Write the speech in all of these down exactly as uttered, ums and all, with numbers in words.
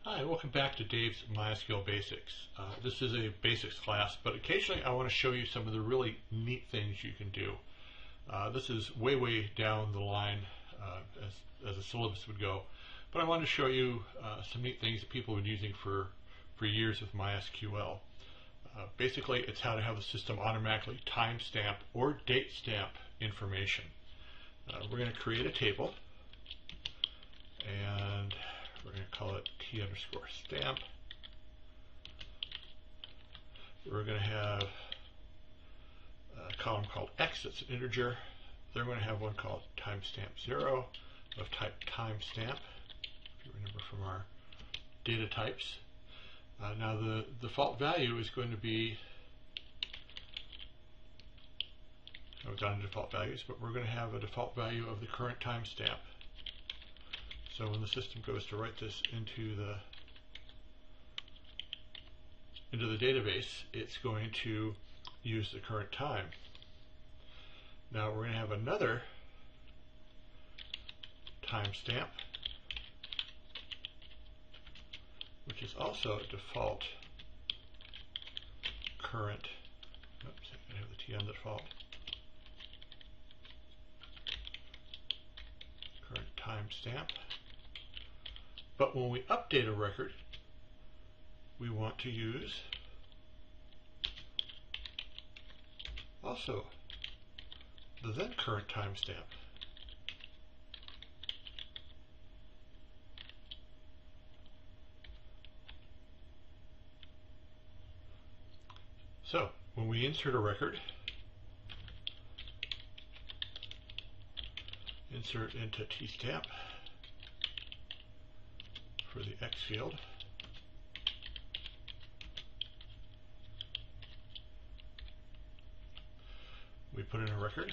Hi, welcome back to Dave's MySQL Basics. Uh, this is a basics class, but occasionally I want to show you some of the really neat things you can do. Uh, this is way, way down the line uh, as, as a syllabus would go, but I want to show you uh, some neat things that people have been using for, for years with MySQL. Uh, basically, it's how to have the system automatically timestamp or date stamp information. Uh, we're going to create a table, and we're going to call it T underscore stamp. We're going to have a column called X, that's an integer. Then we're going to have one called timestamp zero of type timestamp, if you remember from our data types. Uh, now the default value is going to be, no, it's not default values, but we're going to have a default value of the current timestamp. So when the system goes to write this into the into the database, it's going to use the current time. Now we're going to have another timestamp, which is also a default current. Oops, I have the T on the default. Current timestamp. But when we update a record, we want to use also the then current timestamp. So when we insert a record, insert into tstamp for the X field. We put in a record.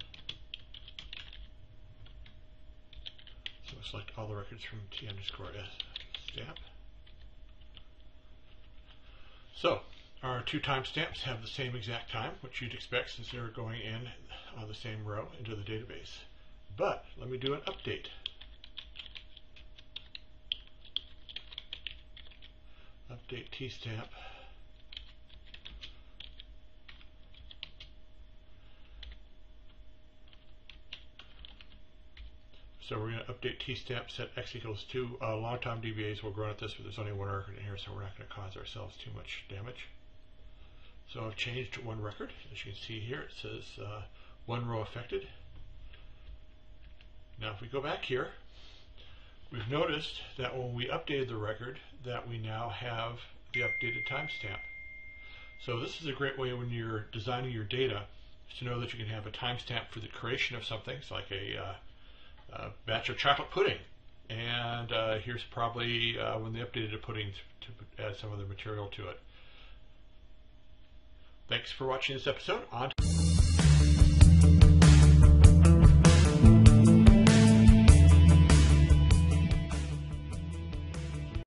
So select all the records from T underscore S stamp. So our two timestamps have the same exact time, which you'd expect since they're going in on the same row into the database. But let me do an update. Update tstamp. So we're going to update tstamp, set x equals two. Uh, long time D B As will run at this, but there's only one record in here, so we're not going to cause ourselves too much damage. So I've changed one record. As you can see here, it says uh, one row affected. Now if we go back here, we've noticed that when we updated the record that we now have the updated timestamp. So this is a great way when you're designing your data to know that you can have a timestamp for the creation of something. It's like a, uh, a batch of chocolate pudding, and uh, here's probably uh, when they updated the pudding to add some other material to it. Thanks for watching this episode. On